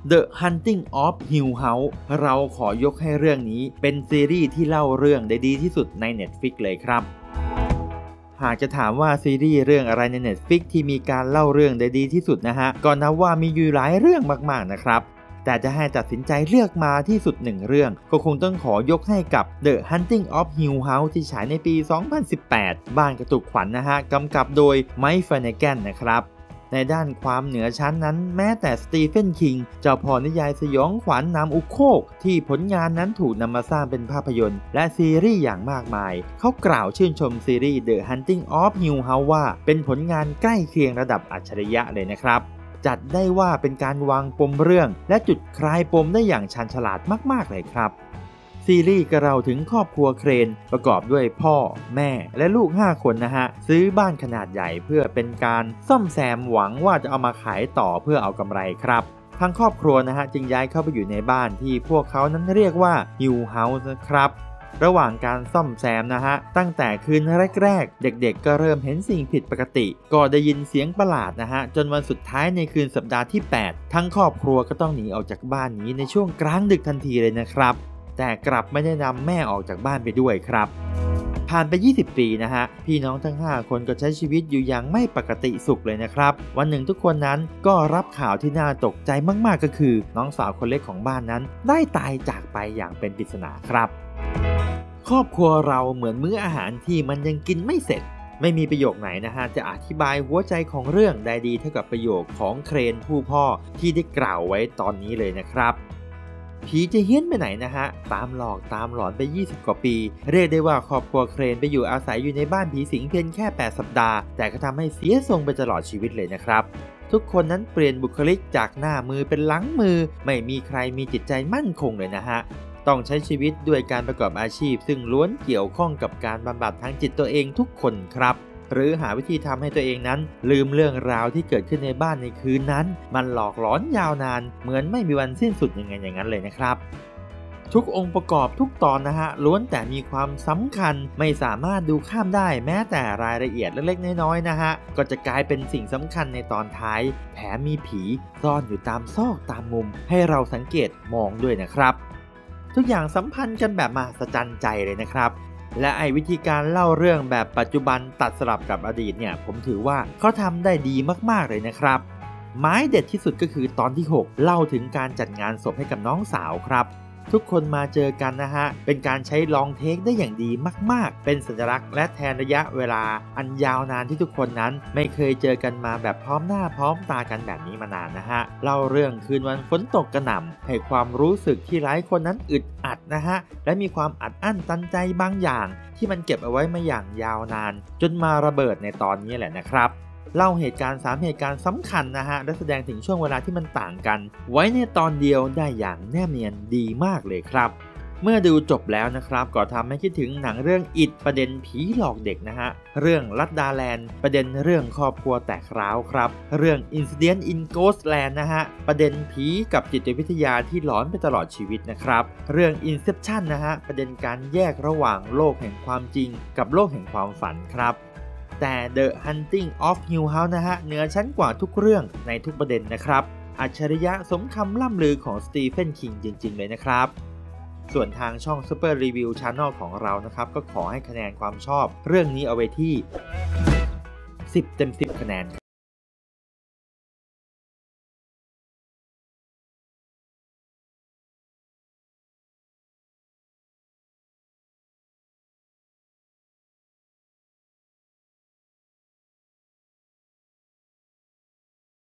The Hunting of Hill House เราขอยกให้เรื่องนี้เป็นซีรีส์ที่เล่าเรื่องได้ดีที่สุดใน Netflix เลยครับหากจะถามว่าซีรีส์เรื่องอะไรใน Netflix ที่มีการเล่าเรื่องได้ดีที่สุดนะฮะก็นับว่ามีอยู่หลายเรื่องมากๆนะครับแต่จะให้ตัดสินใจเลือกมาที่สุดหนึ่งเรื่องก็คงต้องขอยกให้กับ The Hunting of Hill House ที่ฉายในปี 2018 บ้านกระตุกขวัญนะฮะกำกับโดยไมค์ ฟลานาแกนนะครับในด้านความเหนือชั้นนั้นแม้แต่สตีเฟน คิงเจ้าพ่อนิยายสยองขวัญนามอุโคกที่ผลงานนั้นถูกนำมาสร้างเป็นภาพยนตร์และซีรีส์อย่างมากมายเขากล่าวชื่นชมซีรีส์ The Hunting of Hill House ว่าเป็นผลงานใกล้เคียงระดับอัจฉริยะเลยนะครับจัดได้ว่าเป็นการวางปมเรื่องและจุดคลายปมได้อย่างชาญฉลาดมากๆเลยครับซีรีส์กระเราถึงครอบครัวเครนประกอบด้วยพ่อแม่และลูก5คนนะฮะซื้อบ้านขนาดใหญ่เพื่อเป็นการซ่อมแซมหวังว่าจะเอามาขายต่อเพื่อเอากำไรครับทางครอบครัวนะฮะจึงย้ายเข้าไปอยู่ในบ้านที่พวกเขานั้นเรียกว่า Hill House นะครับระหว่างการซ่อมแซมนะฮะตั้งแต่คืนแรกๆเด็กๆก็เริ่มเห็นสิ่งผิดปกติก็ได้ยินเสียงประหลาดนะฮะจนวันสุดท้ายในคืนสัปดาห์ที่8ทั้งครอบครัวก็ต้องหนีออกจากบ้านนี้ในช่วงกลางดึกทันทีเลยนะครับแต่กลับไม่ได้นำแม่ออกจากบ้านไปด้วยครับผ่านไป20 ปีนะฮะพี่น้องทั้ง5คนก็ใช้ชีวิตอยู่อย่างไม่ปกติสุขเลยนะครับวันหนึ่งทุกคนนั้นก็รับข่าวที่น่าตกใจมากๆก็คือน้องสาวคนเล็กของบ้านนั้นได้ตายจากไปอย่างเป็นปริศนาครับครอบครัวเราเหมือนมื้ออาหารที่มันยังกินไม่เสร็จไม่มีประโยคไหนนะฮะจะอธิบายหัวใจของเรื่องได้ดีเท่ากับประโยคของเครนผู้พ่อที่ได้กล่าวไว้ตอนนี้เลยนะครับผีจะเฮี้ยนไปไหนนะฮะตามหลอกตามหลอนไป20 กว่าปีเรียกได้ว่าครอบครัวเครนไปอยู่อาศัยอยู่ในบ้านผีสิงเพียงแค่8 สัปดาห์แต่ก็ทำให้เสียทรงไปตลอดชีวิตเลยนะครับทุกคนนั้นเปลี่ยนบุคลิกจากหน้ามือเป็นหลังมือไม่มีใครมีจิตใจมั่นคงเลยนะฮะต้องใช้ชีวิตด้วยการประกอบอาชีพซึ่งล้วนเกี่ยวข้องกับการบำบัดทางจิตตัวเองทุกคนครับหรือหาวิธีทำให้ตัวเองนั้นลืมเรื่องราวที่เกิดขึ้นในบ้านในคืนนั้นมันหลอกหลอนยาวนานเหมือนไม่มีวันสิ้นสุดยังไงอย่างนั้นเลยนะครับทุกองค์ประกอบทุกตอนนะฮะล้วนแต่มีความสำคัญไม่สามารถดูข้ามได้แม้แต่รายละเอียดเล็กๆน้อยๆนะฮะก็จะกลายเป็นสิ่งสำคัญในตอนท้ายแถมมีผีซ่อนอยู่ตามซอกตามมุมให้เราสังเกตมองด้วยนะครับทุกอย่างสัมพันธ์กันแบบมหัศจรรย์ใจเลยนะครับและวิธีการเล่าเรื่องแบบปัจจุบันตัดสลับกับอดีตเนี่ยผมถือว่าเขาทำได้ดีมากๆเลยนะครับไม้เด็ดที่สุดก็คือตอนที่6เล่าถึงการจัดงานศพให้กับน้องสาวครับทุกคนมาเจอกันนะฮะเป็นการใช้ลองเทคได้อย่างดีมากๆเป็นสัญลักษณ์และแทนระยะเวลาอันยาวนานที่ทุกคนนั้นไม่เคยเจอกันมาแบบพร้อมหน้าพร้อมตากันแบบนี้มานานนะฮะเล่าเรื่องคืนวันฝนตกกระหน่ำให้ความรู้สึกที่หลายคนนั้นอึดอัดนะฮะและมีความอัดอั้นตันใจบางอย่างที่มันเก็บเอาไว้มาอย่างยาวนานจนมาระเบิดในตอนนี้แหละนะครับเล่าเหตุการณ์3 เหตุการณ์สำคัญนะฮะและแสดงถึงช่วงเวลาที่มันต่างกันไว้ในตอนเดียวได้อย่างแนบเนียนดีมากเลยครับเมื่อดูจบแล้วนะครับก็ทำให้คิดถึงหนังเรื่องอิทประเด็นผีหลอกเด็กนะฮะเรื่องลัดดาแลนด์ประเด็นเรื่องครอบครัวแตกร้าวครับเรื่อง Incident in Ghostland นะฮะประเด็นผีกับจิตวิทยาที่หลอนไปตลอดชีวิตนะครับเรื่อง Inception นะฮะประเด็นการแยกระหว่างโลกแห่งความจริงกับโลกแห่งความฝันครับแต่ The Hunting of Hill House นะฮะเหนือชั้นกว่าทุกเรื่องในทุกประเด็นนะครับอัจฉริยะสมคำล่ำลือของสตีเฟน คิงจริงๆเลยนะครับส่วนทางช่อง Super Review Channel ของเรานะครับก็ขอให้คะแนนความชอบเรื่องนี้เอาไว้ที่10 เต็ม 10 คะแนน